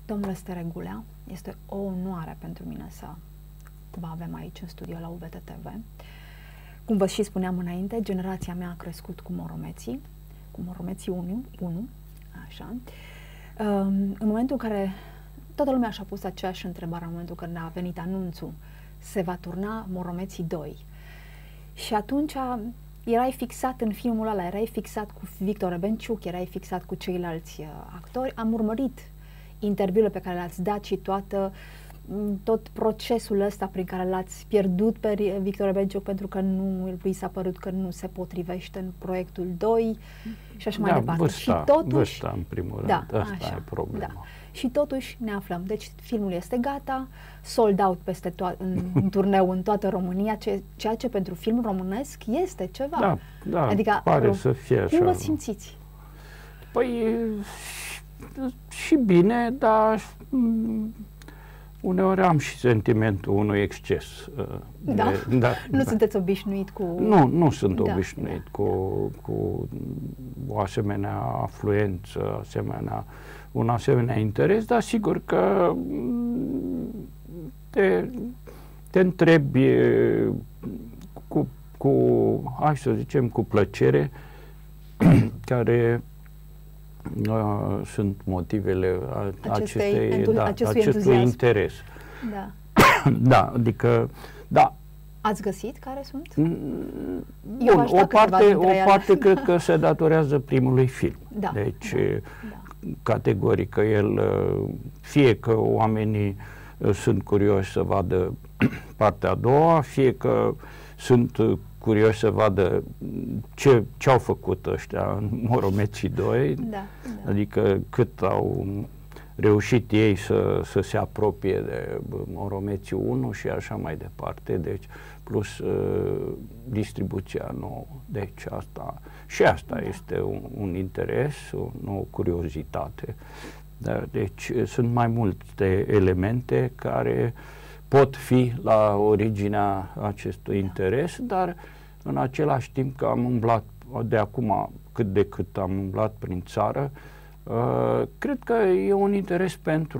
Domnule Steregulea, este o onoare pentru mine să vă avem aici în studio la UVTTV. Cum vă și spuneam înainte, generația mea a crescut cu Moromeții 1, așa. În momentul în care toată lumea și-a pus aceeași întrebare, în momentul când a venit anunțul, se va turna Moromeții 2. Și atunci erai fixat în filmul ăla, erai fixat cu Victor Rebenciuc, erai fixat cu ceilalți actori. Am urmărit interviurile pe care le-ați dat și tot procesul ăsta prin care l-ați pierdut pe Victor Rebenciuc pentru că lui s-a părut că nu se potrivește în proiectul 2 și așa mai departe. Vârsta, în primul rând, asta e problema. Da. Și totuși ne aflăm. Deci filmul este gata, sold out în turneu în toată România, ceea ce pentru film românesc este ceva. Da, adică, pare să fie așa. Cum vă simțiți? Păi, și bine, dar uneori am și sentimentul unui exces. Nu sunteți obișnuit cu... Nu sunt obișnuit cu o asemenea afluență, un asemenea interes, dar sigur că te întrebi hai să zicem, cu plăcere care sunt motivele acestui interes. Da. Da, adică, da. Ați găsit care sunt? Bun, o parte cred că se datorează primului film. Da, deci, categoric că el, fie că oamenii sunt curioși să vadă partea a doua, fie că sunt curioși să vadă ce au făcut ăștia în Moromeții 2, adică cât au reușit ei să se apropie de Moromeții 1 și așa mai departe, deci plus distribuția nouă. Deci asta este un interes, o curiozitate. Deci sunt mai multe elemente care pot fi la originea acestui interes, dar în același timp că am umblat de acum cât de cât am umblat prin țară, cred că e un interes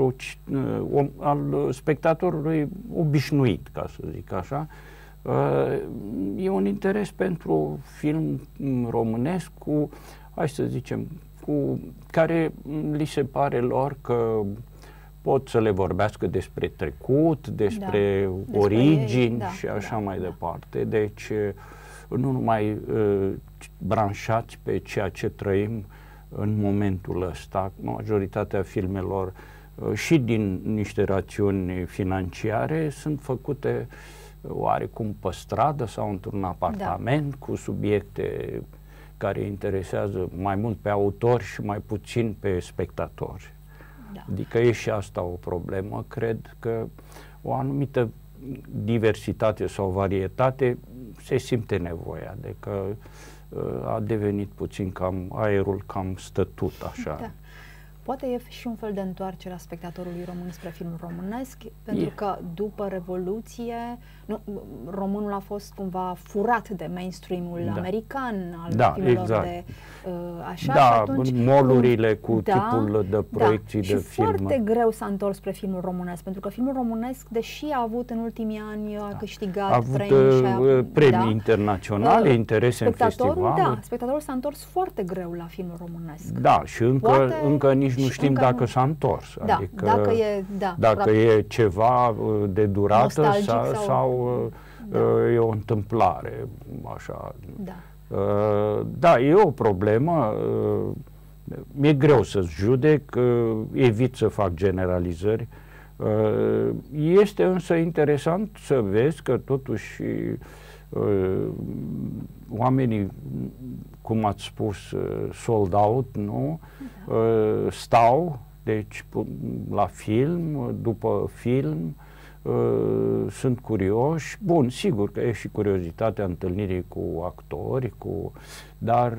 al spectatorului obișnuit, ca să zic așa. E un interes pentru film românesc hai să zicem, care li se pare lor că pot să le vorbească despre trecut, despre origini și așa mai departe. Deci nu numai branșați pe ceea ce trăim în momentul ăsta. Majoritatea filmelor și din niște rațiuni financiare sunt făcute oarecum pe stradă sau într-un apartament cu subiecte care interesează mai mult pe autori și mai puțin pe spectatori. Adică e și asta o problemă. Cred că o anumită diversitate sau varietate se simte nevoia, adică a devenit puțin aerul cam stătut așa. Da. Poate e și un fel de întoarcere a spectatorului român spre filmul românesc, pentru că după Revoluție românul a fost cumva furat de mainstream-ul american al filmelor de așa. Da, și atunci mall-urile cu tipul de proiecții de film. Și foarte greu s-a întors spre filmul românesc, pentru că filmul românesc, deși a avut în ultimii ani, a câștigat premii internaționale, interese în festival. Spectatorul s-a întors foarte greu la filmul românesc. Da, și încă nici nu știm dacă s-a întors. Adică dacă e ceva de durată sau e o întâmplare așa. Da, e o problemă. Mi-e greu să-ți judec, evit să fac generalizări. Este însă interesant să vezi că totuși oamenii, cum ați spus, sold out, nu? Stau, deci la film, după film, sunt curioși. Bun, sigur că e și curiozitatea întâlnirii cu actori, dar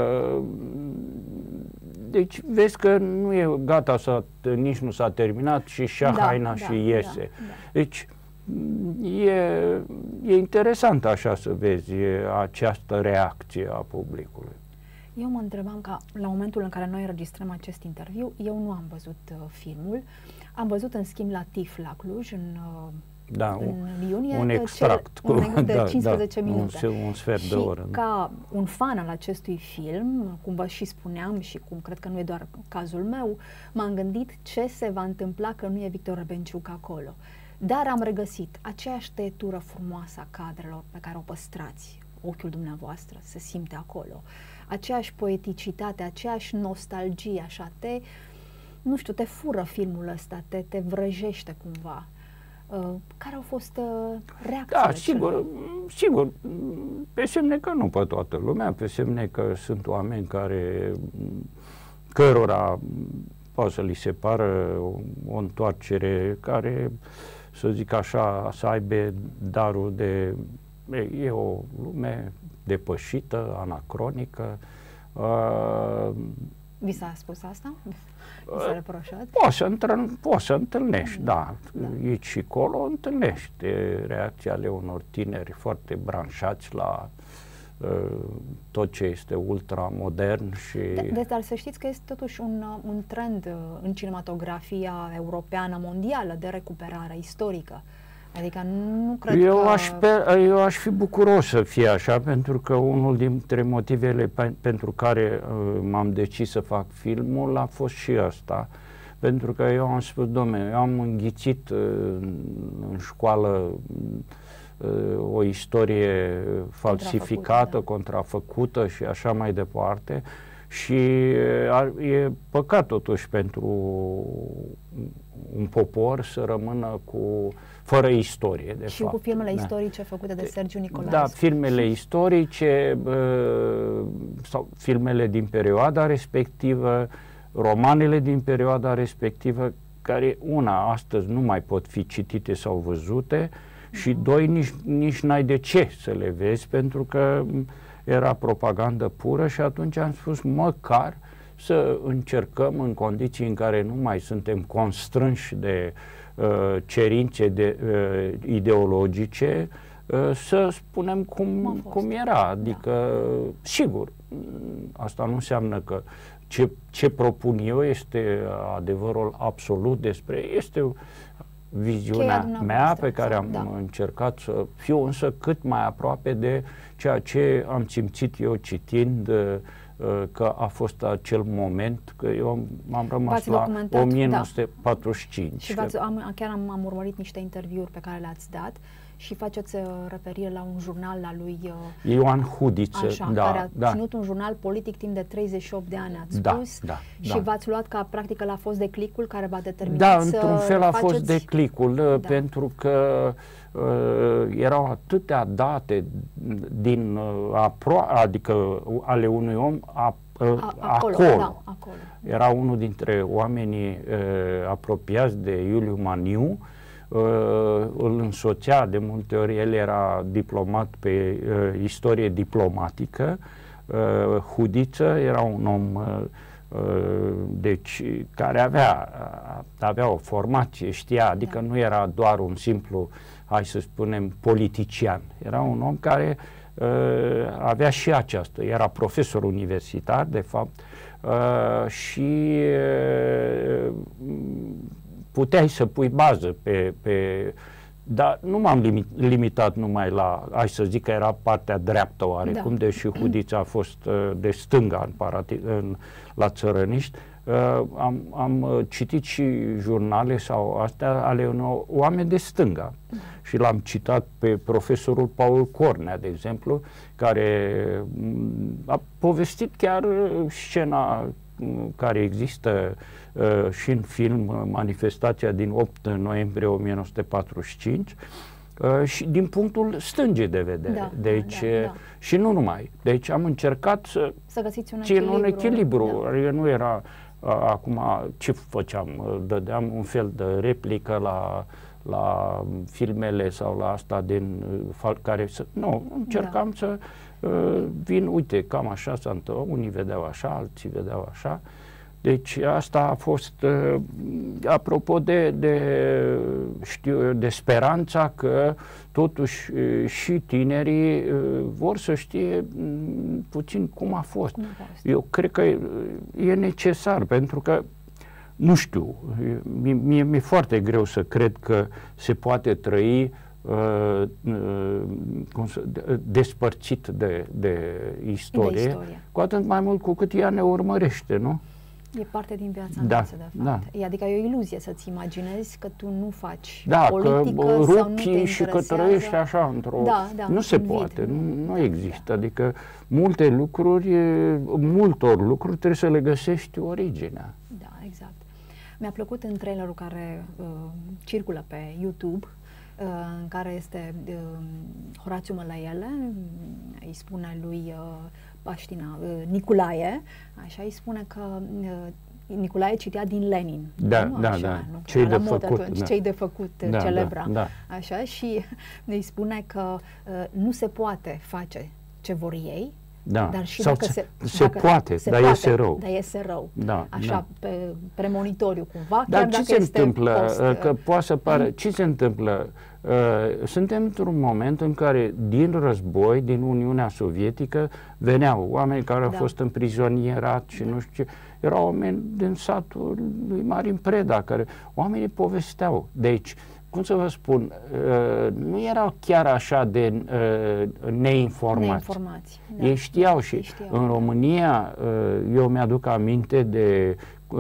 deci vezi că nu e gata, nici nu s-a terminat și haina și iese. Deci e interesant așa să vezi această reacție a publicului. Eu mă întrebam că la momentul în care noi înregistrăm acest interviu, eu nu am văzut filmul. Am văzut în schimb la TIFF la Cluj în iunie un extract de 15 minute. Un sfert de oră. Ca un fan al acestui film, cum vă și spuneam și cum cred că nu e doar cazul meu, m-am gândit ce se va întâmpla că nu e Victor Rebenciuc acolo. Dar am regăsit aceeași tăietură frumoasă a cadrelor pe care o păstrați, ochiul dumneavoastră se simte acolo, aceeași poeticitate, aceeași nostalgie, așa, nu știu, te fură filmul ăsta, te vrăjește cumva. Care au fost reacțiile? Da, sigur, pe semne că nu pe toată lumea, pe semne că sunt oameni cărora poate să li se pară o întoarcere care, să zic așa, să aibă darul de... E o lume depășită, anacronică. Vi s-a spus asta? Vi s-a reproșat? Poți să întâlnești, da. Aici și acolo întâlnești reacții ale unor tineri foarte branșați la tot ce este ultramodern și... Dar să știți că este totuși un trend în cinematografia europeană mondială de recuperare istorică. Adică nu cred Eu aș fi bucuros să fie așa, pentru că unul dintre motivele pentru care m-am decis să fac filmul a fost și ăsta. Pentru că eu am spus, dom'le, eu am înghițit în școală o istorie falsificată, contrafăcută și așa mai departe. Și e păcat totuși pentru un popor să rămână fără istorie, de și fapt. Cu filmele istorice făcute de Sergiu Nicolaescu. Da, filmele istorice sau filmele din perioada respectivă, romanele din perioada respectivă, care astăzi nu mai pot fi citite sau văzute și doi, nici n-ai de ce să le vezi, pentru că era propagandă pură și atunci am spus măcar să încercăm în condiții în care nu mai suntem constrânși de cerințe ideologice, să spunem cum era. Adică, sigur, asta nu înseamnă că ce propun eu este adevărul absolut este viziunea mea pe care am încercat să fiu însă cât mai aproape de ceea ce am simțit eu citind că a fost acel moment, că eu am rămas la 1945. Și chiar am urmărit niște interviuri pe care le-ați dat și faceți referire la un jurnal al lui Ioan Hudiță, care a ținut un jurnal politic timp de 38 de ani, ați spus, și v-ați luat ca practic ăla a fost declicul care v-a determinat să într-un fel a fost declicul, pentru că erau atâtea date adică ale unui om acolo. Era unul dintre oamenii apropiați de Iuliu Maniu, îl însoțea de multe ori, el era diplomat pe istorie diplomatică. Hudiță era un om care avea o formație, știa, adică nu era doar un simplu, hai să spunem, politician. Era un om care avea și aceasta, era profesor universitar, de fapt, și puteai să pui bază dar nu m-am limitat numai la, hai să zic că era partea dreaptă oarecum, deși Hudița a fost de stânga la țărăniști. Am citit și jurnale sau astea ale unor oameni de stânga și l-am citat pe profesorul Paul Cornea, de exemplu, care a povestit chiar scena care există și în film, manifestația din 8 noiembrie 1945, și din punctul stângii de vedere. Și nu numai. Deci am încercat să găsiți un echilibru. Adică nu era acum ce făceam, dădeam un fel de replică la filmele sau la asta care încercam să vin, uite, cam așa s-a întâmplat, unii vedeau așa, alții vedeau așa, Deci asta a fost, apropo de speranța că totuși și tinerii vor să știe puțin cum a fost. Eu cred că e necesar, pentru că, nu știu, mi-e foarte greu să cred că se poate trăi despărțit de istorie, cu atât mai mult cu cât ea ne urmărește, nu? E parte din viața noastră, de fapt. Da. Adică e o iluzie să-ți imaginezi că tu nu faci că politică sau nu te interesează. și că trăiești așa într-o... Nu se poate, nu există. Adică multor lucruri trebuie să le găsești originea. Da, exact. Mi-a plăcut în trailerul care circulă pe YouTube, în care este Horațiu Mălăiele, îi spune lui Niculae, așa, îi spune că Niculae citea din Lenin. Da. Ce-i de făcut, ce-i de făcut, celebra. Așa, și îi spune că nu se poate face ce vor ei, dar și sau dacă se poate, dar iese rău. Dar iese rău. Da, așa, premonitoriu cumva, dar chiar ce dacă se întâmplă? Că poate să pară, ce se întâmplă? Suntem într-un moment în care din război, din Uniunea Sovietică, veneau oameni care au fost împrizonierați și nu știu ce. Erau oameni din satul lui Marin Preda, care oamenii povesteau. Deci, cum să vă spun, nu erau chiar așa de neinformați. Ei știau și în România, eu mi-aduc aminte de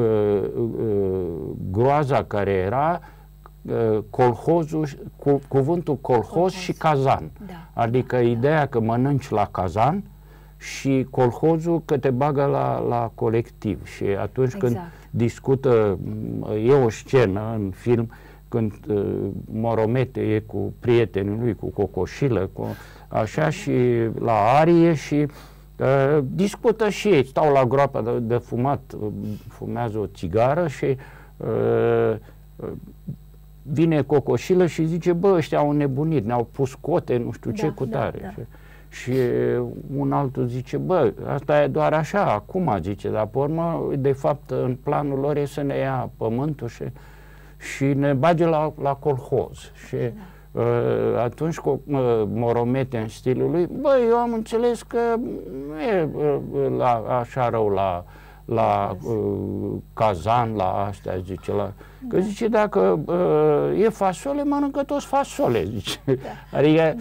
groaza care era colhozul, cuvântul colhoz și cazan. Adică ideea că mănânci la cazan și colhozul că te bagă la colectiv. Și atunci când discută, e o scenă în film când Moromete e cu prietenii lui, cu Cocoșilă, așa, și la arie și discută și ei, stau la groapa de fumat, fumează o țigară și vine Cocoșilă și zice, bă, ăștia au nebunit, ne-au pus cote, nu știu ce, cu tare. Și un altul zice, bă, asta e doar așa, acum, zice, dar pe urmă, de fapt, în planul lor e să ne ia pământul și ne bage la colhoz. Și atunci Moromete în stilul lui, bă, eu am înțeles că nu e așa rău la cazan, la astea, zice, că zice, dacă e fasole, mănâncă toți fasole, zice. Adică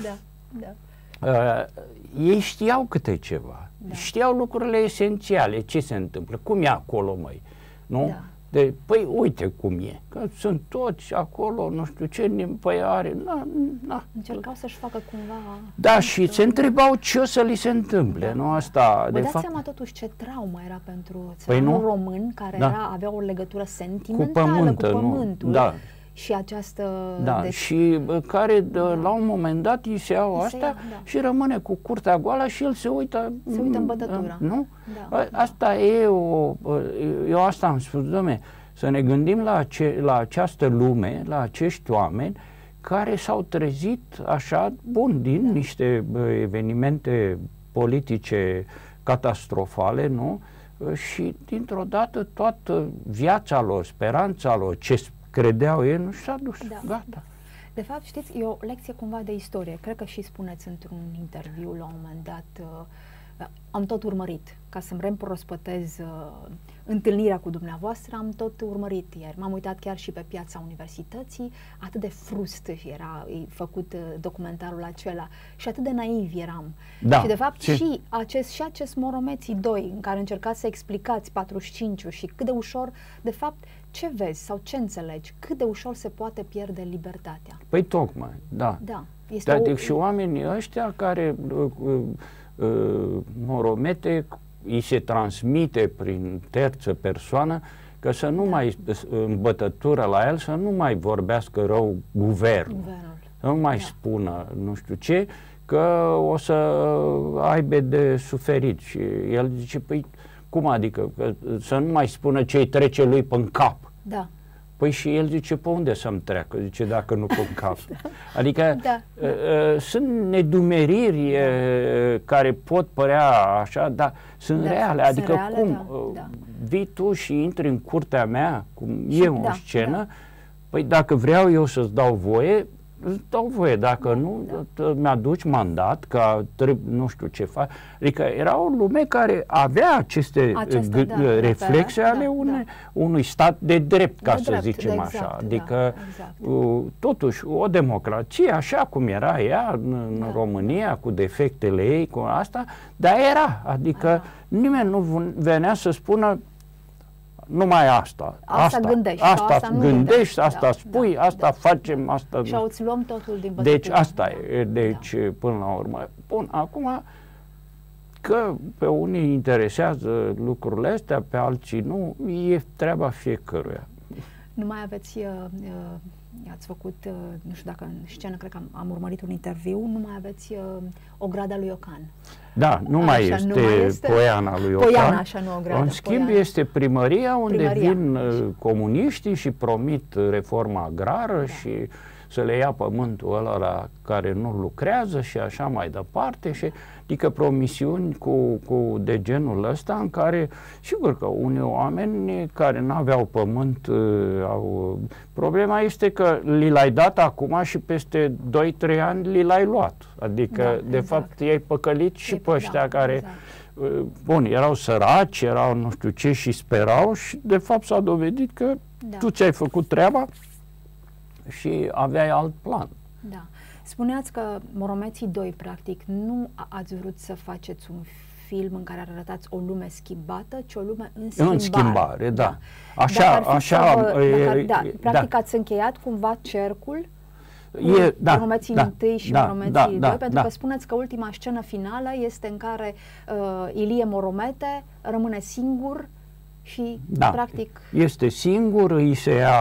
ei știau câte ceva, știau lucrurile esențiale, ce se întâmplă, cum e acolo, măi, nu? Păi uite cum e, că sunt toți acolo, nu știu ce, păi are, Încercau să-și facă cumva... Da, și se întrebau ce o să li se întâmple, nu asta... Vă dați seama totuși ce traumă era pentru țăranul român care avea o legătură sentimentală cu pământul. Și această... și care la un moment dat îi se iau asta și rămâne cu curtea goală și el se uită în bătătură. Nu? Asta e eu asta am spus, dom'le, să ne gândim la această lume, la acești oameni care s-au trezit așa, din niște evenimente politice catastrofale, nu? Și dintr-o dată toată viața lor, speranța lor, ce credeau ei, nu și-a dus. Gata. De fapt, știți, e o lecție cumva de istorie. Cred că și spuneți într-un interviu la un moment dat, am tot urmărit, ca să-mi reîmprospătez întâlnirea cu dumneavoastră, am tot urmărit ieri. M-am uitat chiar și pe piața universității, atât de frust era făcut documentarul acela și atât de naiv eram. Și de fapt și acest Moromeții 2, în care încercați să explicați 45-ul și cât de ușor, de fapt, ce vezi sau ce înțelegi? Cât de ușor se poate pierde libertatea? Păi tocmai, și oamenii ăștia care Moromete îi se transmite prin terță persoană că să nu mai, în bătătură la el, să nu mai vorbească rău guvernul. Să nu mai spună nu știu ce, că o să aibă de suferit. Și el zice, păi cum adică? Că să nu mai spună ce-i trece lui pe-n cap. Păi și el zice, pe unde să-mi treacă? Zice, dacă nu pun cap. Adică sunt nedumeriri care pot părea așa, dar sunt reale. Adică reale, cum vii tu și intri în curtea mea, cum e o scenă, păi dacă vreau eu să-ți dau voie, îți dau voie, dacă nu, mi-aduci mandat, că nu știu ce fac. Adică era o lume care avea aceste reflexe ale unui stat de drept, ca să zicem așa. Adică, totuși, o democrație, așa cum era ea în România, cu defectele ei, cu asta, dar era. Adică nimeni nu venea să spună numai asta. Asta gândești, asta spui, asta facem, asta... Și îți luăm totul din bătătură. Deci asta e, deci până la urmă. Bun, acum că pe unii interesează lucrurile astea, pe alții nu, e treaba fiecăruia. Nu mai aveți, ați făcut, nu știu dacă în scenă, cred că am urmărit un interviu, nu mai aveți Ograda lui Iocan. Da, nu mai este Poiana lui Iocan. Poiana, așa, nu Ograda. În schimb, este primăria unde vin comuniștii și promit reforma agrară și să le ia pământul ăla la care nu lucrează și așa mai departe. Și, adică promisiuni de genul ăsta în care, sigur că unii oameni care nu aveau pământ au... Problema este că li l-ai dat acum și peste 2-3 ani li l-ai luat. Adică, de fapt, i-ai păcălit și pe ăștia care... Bun, erau săraci, erau nu știu ce și sperau și de fapt s-a dovedit că tu ți-ai făcut treaba și aveai alt plan. Da. Spuneați că Moromeții 2, practic, nu ați vrut să faceți un film în care arătați o lume schimbată, ci o lume în schimbare. În schimbare, da. Așa, practic ați încheiat cumva cercul Moromeții 1 și Moromeții 2, pentru că spuneți că ultima scenă finală este în care Ilie Moromete rămâne singur și practic... este singur, îi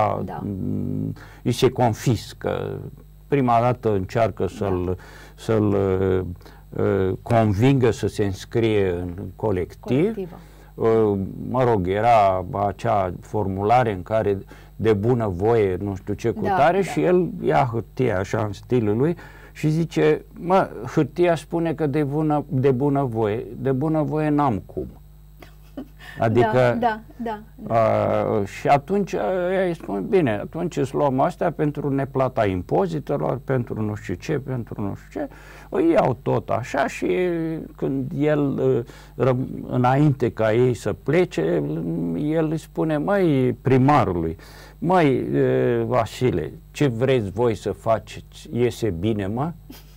se confiscă. Prima dată încearcă să-l convingă să se înscrie în colectiv. Mă rog, era acea formulare în care de bună voie, nu știu ce cutare, și el ia hârtia așa în stilul lui și zice, hârtia spune că de bună voie n-am cum. Adică, și atunci îi spun, bine, atunci îți luăm astea pentru neplata impozitelor, pentru nu știu ce, pentru nu știu ce, îi iau tot așa și când el, înainte ca ei să plece, el îi spune, măi, primarului, măi, Vasile, ce vreți voi să faceți, iese bine, mă?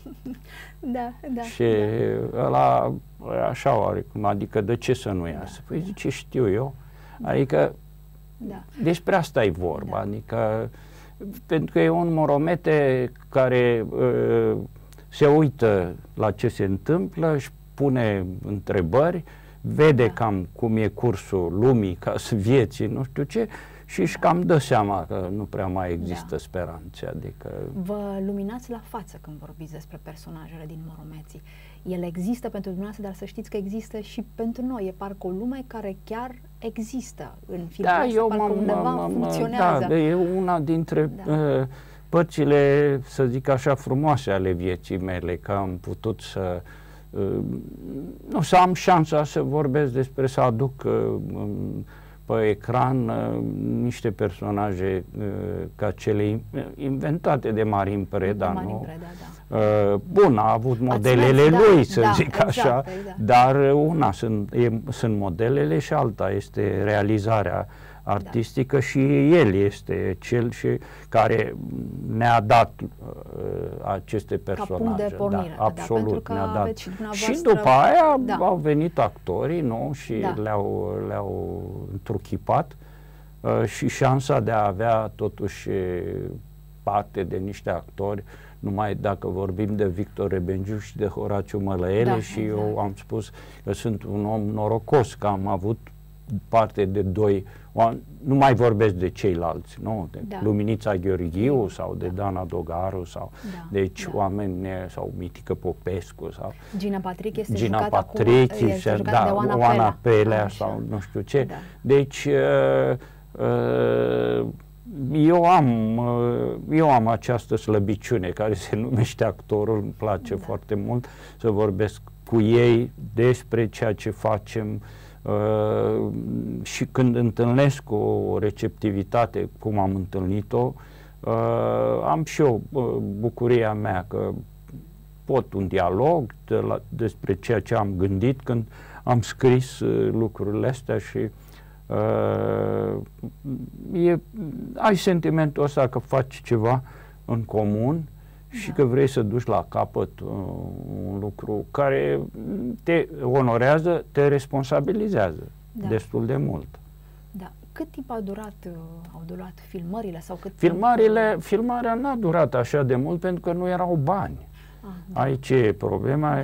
Și ăla așa oarecum, adică de ce să nu iasă? Păi zice, știu eu. Adică despre asta e vorba, adică pentru că e un Moromete care se uită la ce se întâmplă, își pune întrebări, vede cam cum e cursul lumii, ca să vieții, nu știu ce, și își cam dă seama că nu prea mai există speranțe. Adică... Vă luminați la față când vorbiți despre personajele din Moromeții. Ele există pentru dumneavoastră, dar să știți că există și pentru noi. E parcă o lume care chiar există în filmul ăsta, parcă undeva funcționează. Da, e una dintre părțile, să zic așa, frumoase ale vieții mele, că am putut să am șansa să vorbesc despre, să aduc pe ecran niște personaje ca cele inventate de Marin Preda, bun, a avut modelele lui, să zic așa, dar una sunt modelele și alta este realizarea artistică și el este cel care ne-a dat aceste personaje. Ca punct de pornire, absolut, ne-a dat. Și după aia au venit actorii, și le-au întruchipat și șansa de a avea totuși parte de niște actori, numai dacă vorbim de Victor Rebengiu și de Horațiu Mălăele, și eu am spus că sunt un om norocos, că am avut parte de doi, nu mai vorbesc de ceilalți, nu? De Luminița Gheorghiu sau de Dana Dogaru sau oameni, sau Mitică Popescu sau Gina Patrick este Gina jucat Patrick, acum, este jucat de Oana Pelea sau nu știu ce. Deci eu am această slăbiciune care se numește actorul, îmi place foarte mult să vorbesc cu ei despre ceea ce facem și când întâlnesc o receptivitate cum am întâlnit-o, am și eu bucuria mea că pot un dialog despre ceea ce am gândit când am scris lucrurile astea și ai sentimentul ăsta că faci ceva în comun și că vrei să duci la capăt un lucru care te onorează, te responsabilizează destul de mult. Da. Cât timp au durat filmările? Sau cât Filmarea n-a durat așa de mult pentru că nu erau bani. Aici e problema.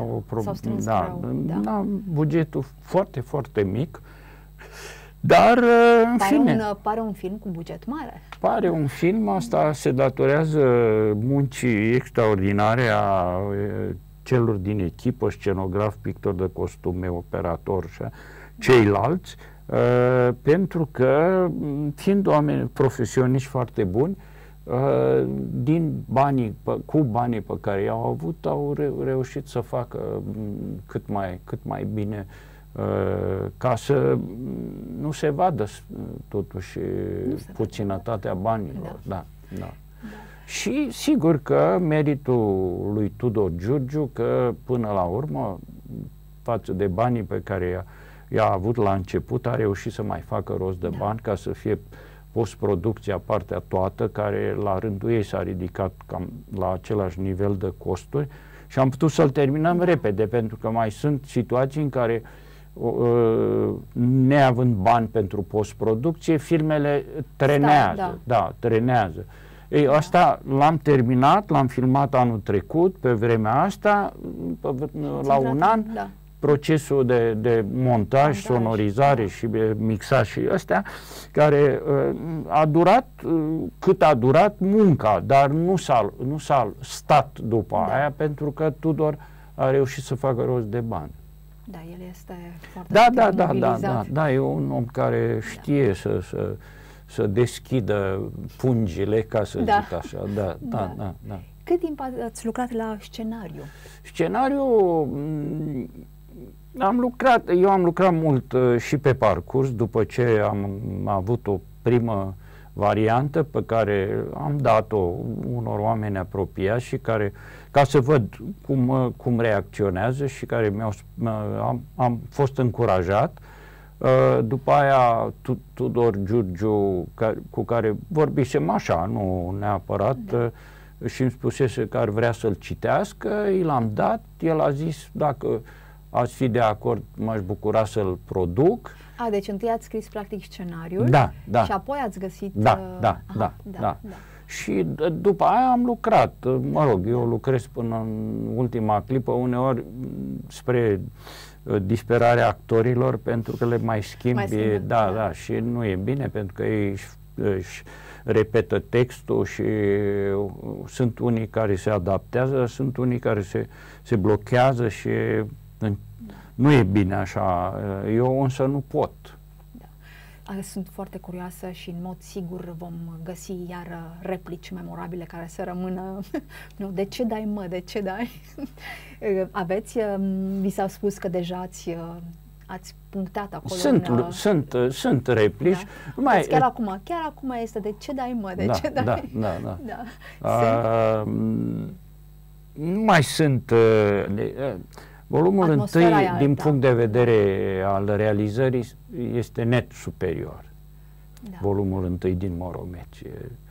Bugetul foarte, foarte mic. Dar, în fine... Pare un film cu buget mare. Pare un film, asta se datorează muncii extraordinare a celor din echipă, scenograf, pictor de costume, operator și ceilalți, pentru că, fiind oameni profesioniști foarte buni, cu banii pe care i-au avut, au reușit să facă cât mai bine, ca să nu se vadă totuși puținătatea banilor. Da. Și sigur că meritul lui Tudor Giurgiu, că până la urmă, față de banii pe care i-a avut la început, a reușit să mai facă rost de bani ca să fie postproducția, partea toată, care la rândul ei s-a ridicat cam la același nivel de costuri și am putut să-l terminăm repede, pentru că mai sunt situații în care neavând bani pentru postproducție, filmele trenează. Trenează. Ei, asta l-am terminat, l-am filmat anul trecut, pe vremea asta, la un an, procesul de montaj, sonorizare și mixaj și astea, care a durat cât a durat munca, dar nu s-a stat după aia, pentru că Tudor a reușit să facă rost de bani. Da, el este foarte mobilizat. Da, e un om care știe să deschidă pungile, ca să zic așa. Da. Cât timp ați lucrat la scenariu? Scenariu eu am lucrat mult și pe parcurs, după ce am avut o primă variantă pe care am dat-o unor oameni apropiați și care, ca să văd cum reacționează și care am fost încurajat. După aia Tudor Giurgiu, cu care vorbisem așa, nu neapărat, și îmi spusese că ar vrea să-l citească, i l-am dat, el a zis dacă ați fi de acord, m-aș bucura să-l produc. Deci întâi ați scris practic scenariul și apoi ați găsit... Da. Și după aia am lucrat, eu lucrez până în ultima clipă, uneori spre disperarea actorilor, pentru că le mai schimbi, și nu e bine, pentru că ei își repetă textul și sunt unii care se adaptează, sunt unii care se blochează și nu e bine așa. Eu însă nu pot. Sunt foarte curioasă și în mod sigur vom găsi iar replici memorabile care să rămână de ce dai, mă, de ce dai? Vi s-a spus că deja ați punctat acolo. Sunt replici. Chiar acum este de ce dai, mă, de ce dai? Mai sunt volumul întâi, din punct de vedere al realizării, este net superior. Volumul întâi din Moromeci.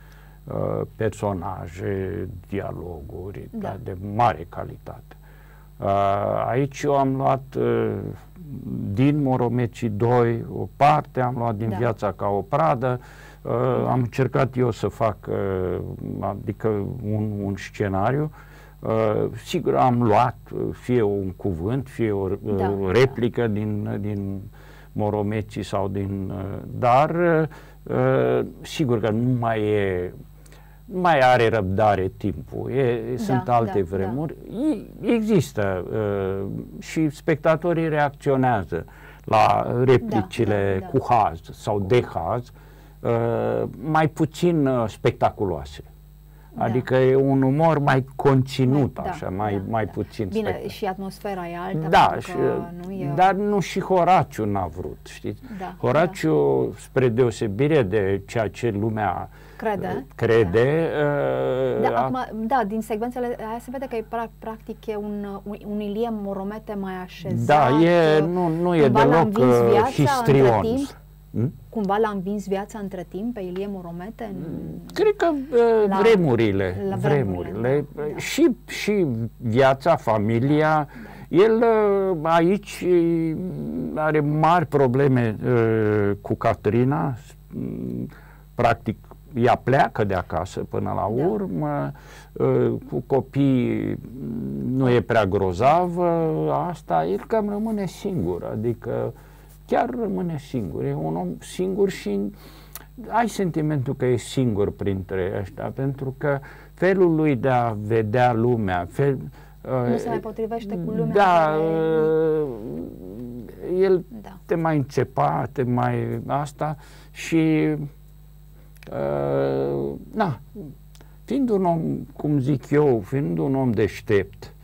Personaje, dialoguri de mare calitate. Aici eu am luat din Moromeci 2 o parte, am luat din Viața ca o pradă, am încercat eu să fac adică un scenariu. Sigur, am luat fie un cuvânt, fie o replică din Moromeci sau dar sigur că nu mai are răbdare timpul. Sunt alte vremuri. Există și spectatorii reacționează la replicile cu haz sau de haz. mai puțin spectaculoase. Adică e un umor mai conținut, așa, mai puțin. Bine, și atmosfera e alta. Da, nu e... dar nu și Horaciu n-a vrut, știți? Horaciu, spre deosebire de ceea ce lumea crede. Din secvențele aia se vede că e practic e un Ilie Moromete mai așezat. Da, nu e deloc histrion. Cumva l-a învins viața între timp pe Ilie Moromete? Cred că vremurile. Și viața, familia. El aici are mari probleme cu Caterina. Practic, ea pleacă de acasă până la urmă. Cu copii nu e prea grozav asta. El cam rămâne singur. Adică chiar rămâne singur, e un om singur și ai sentimentul că e singur printre ăștia, pentru că felul lui de a vedea lumea, nu se mai potrivește cu lumea. Da, el te mai înțepa, te mai asta și fiind un om, cum zic eu, fiind un om deștept,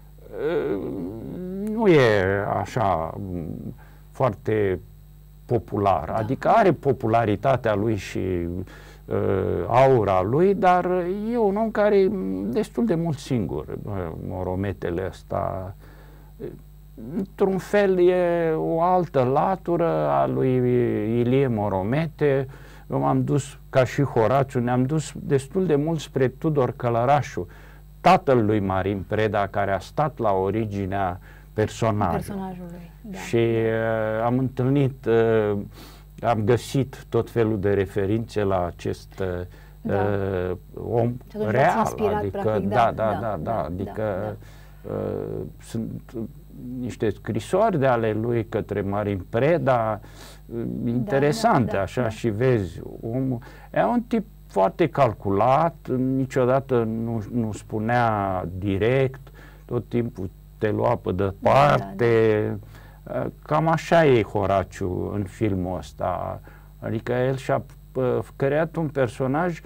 nu e așa foarte popular, adică are popularitatea lui și aura lui, dar e un om care e destul de mult singur, Morometele ăsta. Într-un fel e o altă latură a lui Ilie Moromete. Eu m-am dus, ca și Horaciu, ne-am dus destul de mult spre Tudor Călărașu, tatăl lui Marin Preda, care a stat la originea personajului. Da. Și am întâlnit, am găsit tot felul de referințe la acest om real, adică adică sunt niște scrisori de ale lui către Marin Preda, interesante, așa, și vezi, omul e un tip foarte calculat, niciodată nu spunea direct, tot timpul te lua pe departe. Cam așa e Horaciu în filmul ăsta. Adică el și-a creat un personaj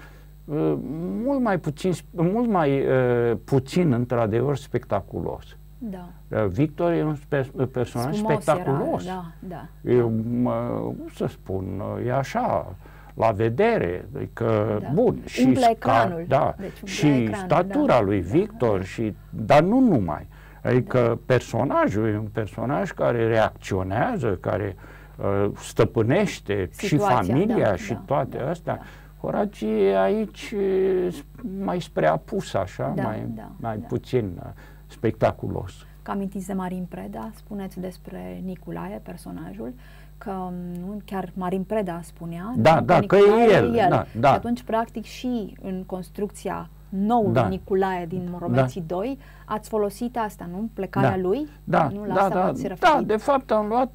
mult mai puțin, într-adevăr, spectaculos. Victor e un personaj spectaculos. Cum să spun, e așa, la vedere, adică, bun, și ecranul. Și statura lui Victor, dar nu numai. Adică personajul e un personaj care reacționează, care stăpânește situația, și familia și toate astea. Horaciu e aici mai spre apus, așa, mai puțin spectaculos. Că amintiți de Marin Preda, spuneți despre Niculae, personajul, că chiar Marin Preda spunea că e el. Și atunci, practic, și în construcția noului Niculae din Moromeții 2, ați folosit asta, nu? Plecarea lui? De fapt am luat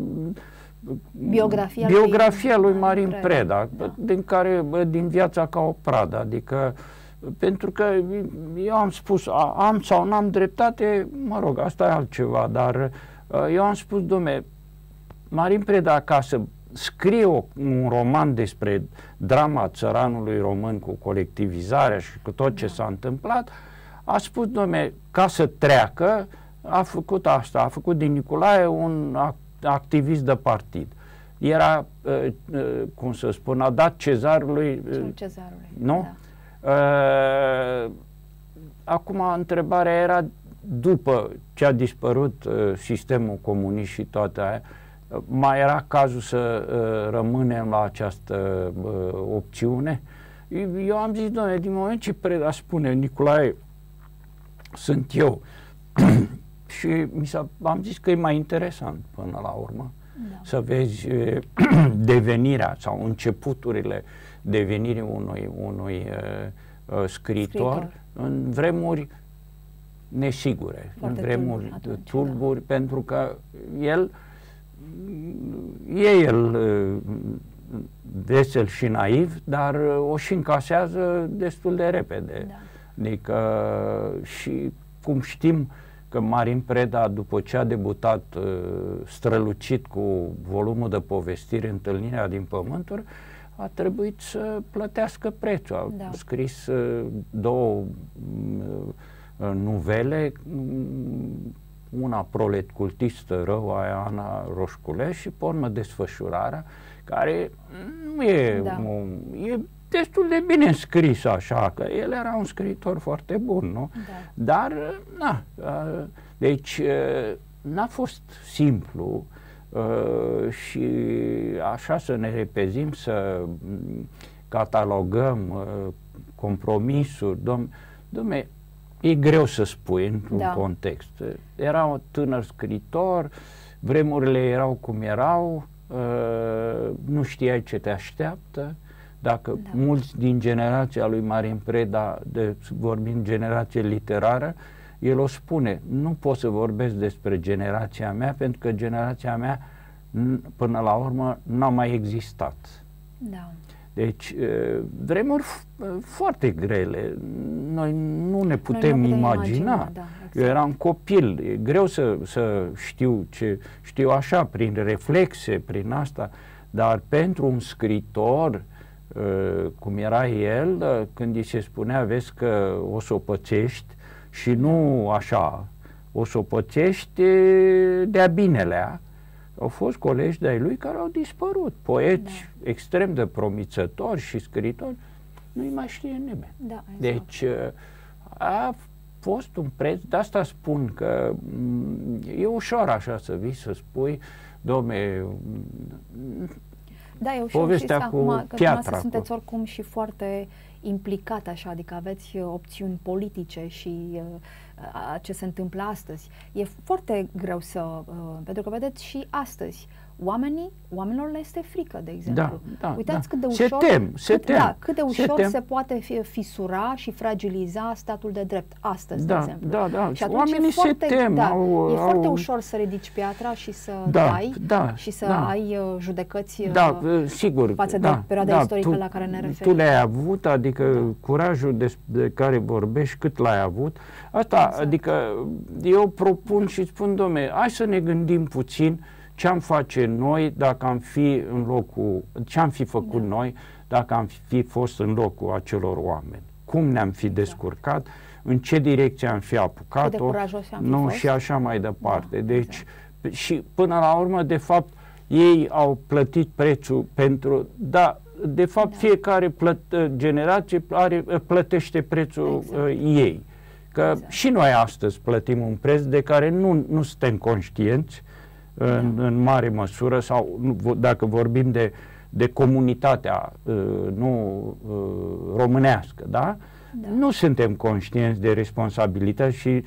biografia lui Marin Preda, din viața ca o pradă, adică pentru că eu am spus, am sau n-am dreptate, mă rog, asta e altceva, dar eu am spus, dom'le, Marin Preda, ca să scrie un roman despre drama țăranului român cu colectivizarea și cu tot ce s-a întâmplat, a spus, dom'le, ca să treacă, a făcut asta, a făcut din Nicolae un activist de partid. Era, cum să spun, a dat cezarului. Nu? Acum, întrebarea era, după ce a dispărut sistemul comunist și toate aia, mai era cazul să rămânem la această opțiune? Eu am zis, doamne, din moment ce Preda spune, Nicolae, sunt eu, și am zis că e mai interesant până la urmă să vezi devenirea sau începuturile devenirii unui scriitor în vremuri nesigure, în vremuri tulburi, pentru că el vesel și naiv, dar o și încasează destul de repede. Adică, și cum știm că Marin Preda, după ce a debutat strălucit cu volumul de povestiri Întâlnirea din Pământuri, a trebuit să plătească prețul. A Da. scris 2 nuvele, una Prolet cultistă rău, aia Ana Roșculescu, și pe urmă Desfășurarea, care nu e, Da. e destul de bine scris așa, că el era un scriitor foarte bun, nu? Da. Dar, na, deci n-a fost simplu și așa să ne repezim, să catalogăm compromisuri, dom'le, e greu să spui într-un Da. context. Era un tânăr scriitor, vremurile erau cum erau, nu știai ce te așteaptă. Dacă Da. mulți din generația lui Marin Preda, vorbind generație literară, el o spune, nu pot să vorbesc despre generația mea, pentru că generația mea, până la urmă, n-a mai existat. Da. Deci, vremuri foarte grele. Noi nu ne putem imagina. Da, exact. Eu eram copil, e greu să știu ce știu așa, prin reflexe, prin asta, dar pentru un scriitor, cum era el, când îi se spunea, vezi că o să o pățești, și nu așa, o să o pățești de-a binelea. Au fost colegi de-ai lui care au dispărut, poeți extrem de promițători și scriitori, nu-i mai știe nimeni. Da, exact. Deci a fost un preț, de asta spun că e ușor așa să vii să spui, dom'le, Da, eu și povestea cu acum, că piatra. sunteți oricum și foarte implicat așa, adică aveți opțiuni politice și ce se întâmplă astăzi. E foarte greu să, pentru că vedeți și astăzi, oamenilor le este frică, de exemplu. Da, Uitați cât de se ușor, tem. cât de ușor se poate fisura și fragiliza statul de drept astăzi, de exemplu. Da. Și atunci oamenii se tem. au, e foarte ușor să ridici piatra și să dai și să ai judecăți sigur, față de perioada istorică la care ne referim. Tu le-ai avut, adică curajul de care vorbești, cât l-ai avut. Asta, exact. Adică eu propun și spun, dom'le, hai să ne gândim puțin ce am face noi dacă am fi în locul, ce am fi făcut noi dacă am fi fost în locul acelor oameni. Cum ne-am fi descurcat, în ce direcție am fi apucat-o, și așa mai departe. Deci, și până la urmă, de fapt, ei au plătit prețul pentru, de fapt, fiecare generație plătește prețul ei. Că și noi astăzi plătim un preț de care nu suntem conștienți în mare măsură, sau dacă vorbim de comunitatea românească, da? Nu suntem conștienți de responsabilitate și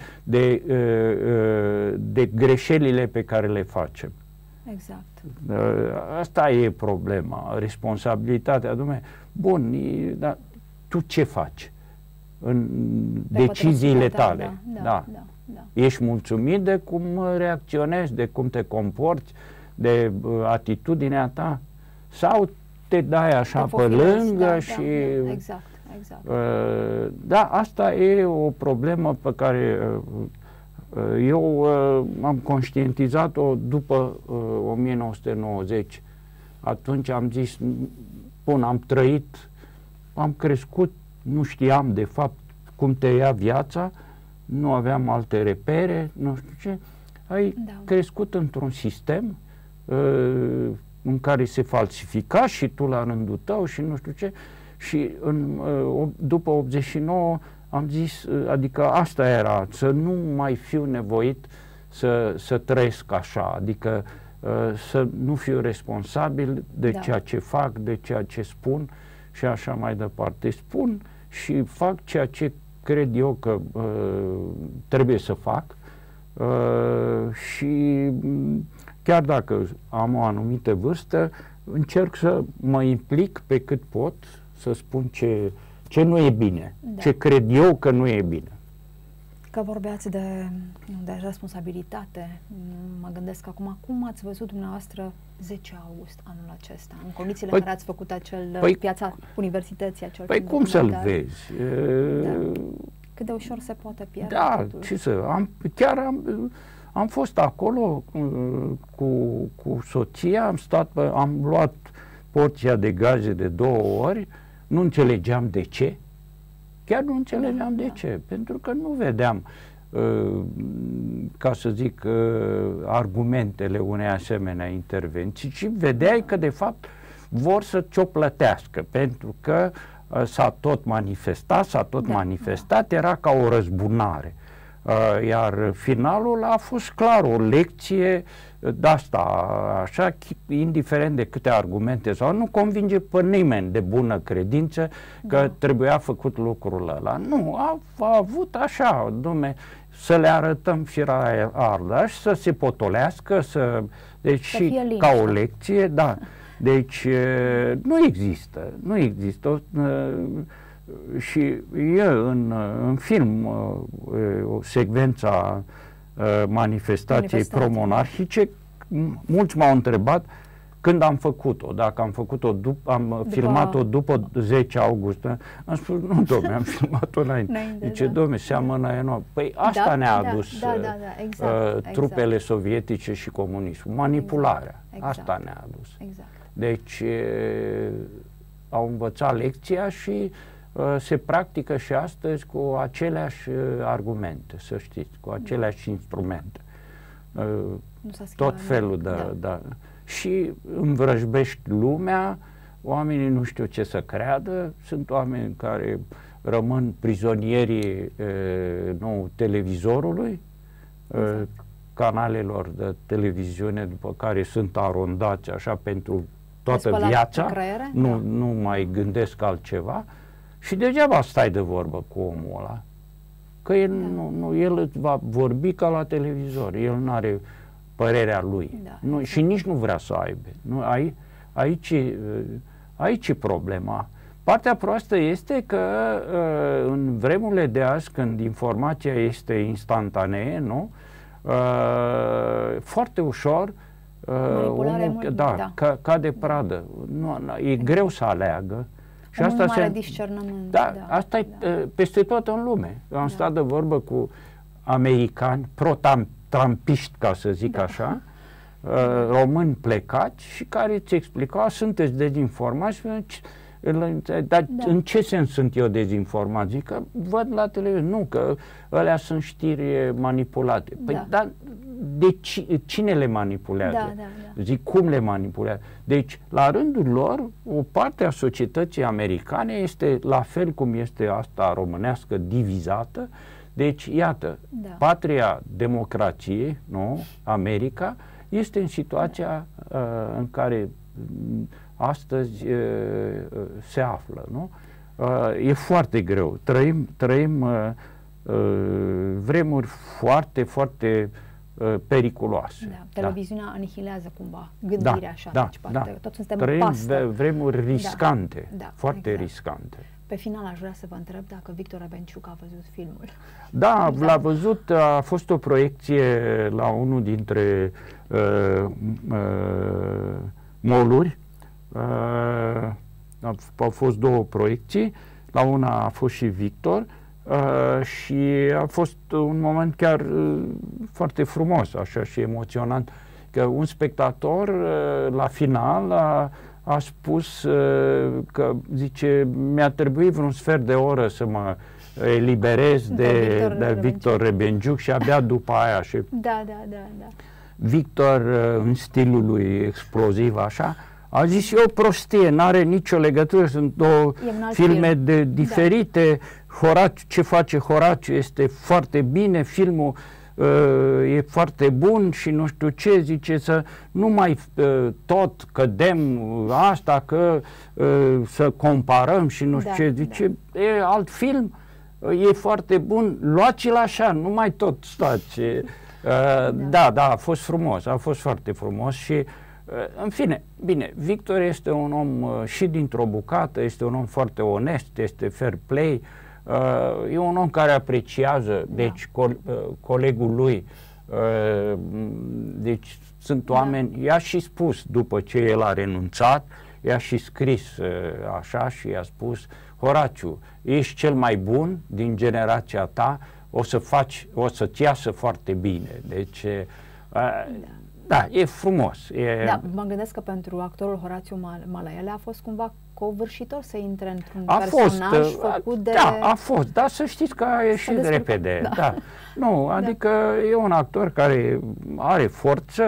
de greșelile pe care le facem. Exact. Asta e problema, responsabilitatea. Bun, dar tu ce faci în deciziile tale? Da. Ești mulțumit de cum reacționezi, de cum te comporți, de atitudinea ta? Sau te dai așa pe lângă și... Exact. Asta e o problemă pe care eu am conștientizat-o după 1990. Atunci am zis, bun, am trăit, am crescut, nu știam de fapt cum te ia viața, nu aveam alte repere, nu știu ce. Ai crescut într-un sistem în care se falsifica și tu la rândul tău și nu știu ce. Și după 89 am zis, adică asta era, să nu mai fiu nevoit să trăiesc așa, adică să nu fiu responsabil de ceea ce fac, de ceea ce spun și așa mai departe. Spun și fac ceea ce cred eu că trebuie să fac și chiar dacă am o anumită vârstă, încerc să mă implic pe cât pot, să spun ce nu e bine, ce cred eu că nu e bine. Că vorbeați de responsabilitate, mă gândesc acum, cum ați văzut dumneavoastră 10 august anul acesta, în condițiile în care ați făcut piața universității, acel Păi cum să-l vezi? Cât de ușor se poate pierde totuși. Ce să... Am fost acolo cu soția, am luat porția de gaze de 2 ori, nu înțelegeam de ce. Chiar nu înțelegeam de ce, pentru că nu vedeam, ca să zic, argumentele unei asemenea intervenții, ci vedeai că de fapt vor să ți-o plătească, pentru că s-a tot manifestat, era ca o răzbunare. Iar finalul a fost clar, o lecție de asta, așa, indiferent de câte argumente sau nu convinge pe nimeni de bună credință că trebuia făcut lucrul ăla. Nu, a avut așa, dom'le, să le arătăm firea ardă și să se potolească, deci și ca o lecție, da. Deci nu există. Și eu în film, o secvența manifestației pro-monarhice, mulți m-au întrebat când am făcut-o, dacă am făcut-o filmat-o după 10 august. Am spus, nu, dom'le, am filmat-o înainte. Zice, dom'le, seamănă enorm. Păi asta ne-a adus trupele sovietice și comunismul, manipularea. Asta ne-a adus. Deci au învățat lecția și se practică și astăzi cu aceleași argumente, să știți, cu aceleași instrumente. Tot felul de... Și învrăjbești lumea, oamenii nu știu ce să creadă, sunt oameni care rămân prizonierii televizorului, canalelor de televiziune, după care sunt arondați așa pentru toată viața, nu mai gândesc altceva. Și degeaba stai de vorbă cu omul ăla, că el, el îți va vorbi ca la televizor, el nu are părerea lui și nici nu vrea să aibă. Aici e problema. Partea proastă este că în vremurile de azi, când informația este instantanee, foarte ușor omul cade pradă. E greu să aleagă. Și asta mare discernământ. Asta e peste tot în lume. Am stat de vorbă cu americani, pro-trampiști, ca să zic așa, români plecați și care îți explicau, sunteți dezinformați. Dar în ce sens sunt eu dezinformat? Zic că văd la televizor, nu, că alea sunt știri manipulate. Păi, dar de cine le manipulează? Zic, cum le manipulează? Deci, la rândul lor, o parte a societății americane este la fel cum este asta românească, divizată. Deci, iată, patria democrației, America, este în situația în care astăzi se află, e foarte greu. Trăim vremuri foarte, foarte periculoase. Televiziunea anihilează cumva gândirea așa. Toți suntem pastă. Vremuri riscante, foarte riscante. Pe final aș vrea să vă întreb dacă Victor Rebenciuc a văzut filmul. Da, l-a văzut, a fost o proiecție la unul dintre moluri. Au fost 2 proiecții, la una a fost și Victor și a fost un moment chiar foarte frumos, așa, și emoționant, că un spectator la final a spus că, zice, mi-a trebuit vreun sfert de oră să mă eliberez de Victor Rebenciuc și abia după aia și Victor, în stilul lui exploziv așa, a zis, e o prostie, n-are nicio legătură, sunt 2 filme diferite. Horaciu, ce face Horaciu este foarte bine, filmul e foarte bun și nu știu ce, zice, să nu mai tot cădem asta, că să comparăm și nu știu ce, zice, e alt film, e foarte bun, luați-l așa, nu mai tot stați. A fost frumos, a fost foarte frumos și în fine, bine, Victor este un om și dintr-o bucată, este un om foarte onest, este fair play, e un om care apreciază, deci colegul lui, deci sunt oameni, i-a și spus după ce el a renunțat, i-a și scris așa și i-a spus, Horaciu, ești cel mai bun din generația ta, o să-ți iasă foarte bine. Deci Da, e frumos. Da, mă gândesc că pentru actorul Horațiu Malaiele a fost cumva covârșitor să intre într-un personaj făcut de... Da, a fost, dar să știți că a ieșit repede. Da. Da. Nu, adică e un actor care are forță,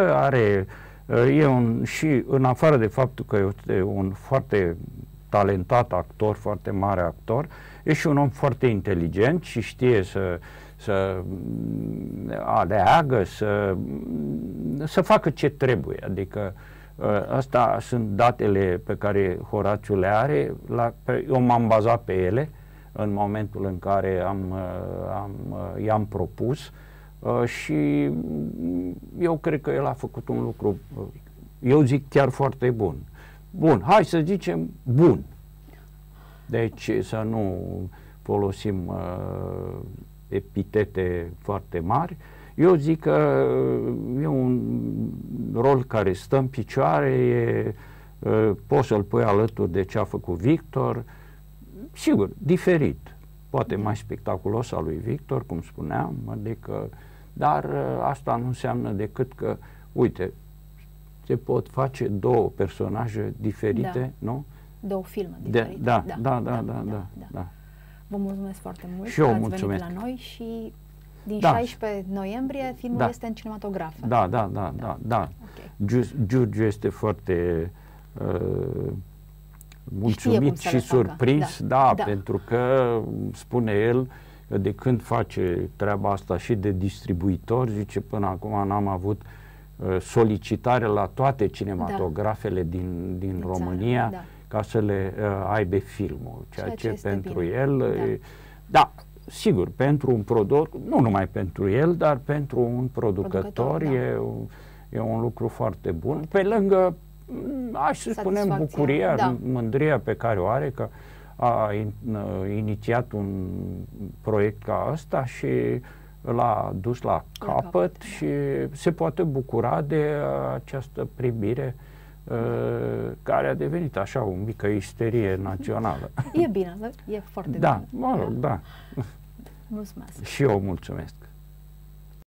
și în afară de faptul că este un foarte talentat actor, foarte mare actor, e și un om foarte inteligent și știe să aleagă, să facă ce trebuie. Adică asta sunt datele pe care Horațiu le are, eu m-am bazat pe ele în momentul în care i-am propus și eu cred că el a făcut un lucru, eu zic chiar foarte bun. Bun, hai să zicem bun. Deci să nu folosim epitete foarte mari. Eu zic că e un rol care stă în picioare, poți să-l pui alături de ce a făcut Victor, sigur, diferit, poate mai spectaculos al lui Victor, cum spuneam, adică, dar asta nu înseamnă decât că, uite, se pot face două personaje diferite, nu? Două filme diferite. Da. Vă mulțumesc foarte mult și eu că ați mulțumesc. venit la noi și din 16 noiembrie filmul este în cinematografe. Da. Okay. Giurgiu este foarte mulțumit și surprins, pentru că spune el că de când face treaba asta și de distribuitor, zice, până acum n-am avut solicitare la toate cinematografele din România ca să le aibă filmul, ceea ce pentru bine. El sigur, pentru un producător, nu numai pentru el, dar pentru un producător e un lucru foarte bun, pe lângă, aș să spunem, bucuria, mândria pe care o are, că a inițiat un proiect ca ăsta și l-a dus la capăt și se poate bucura de această primire care a devenit așa o mică isterie națională. E bine, e foarte bine. Da, mă rog, da. Mulțumesc. Și eu mulțumesc.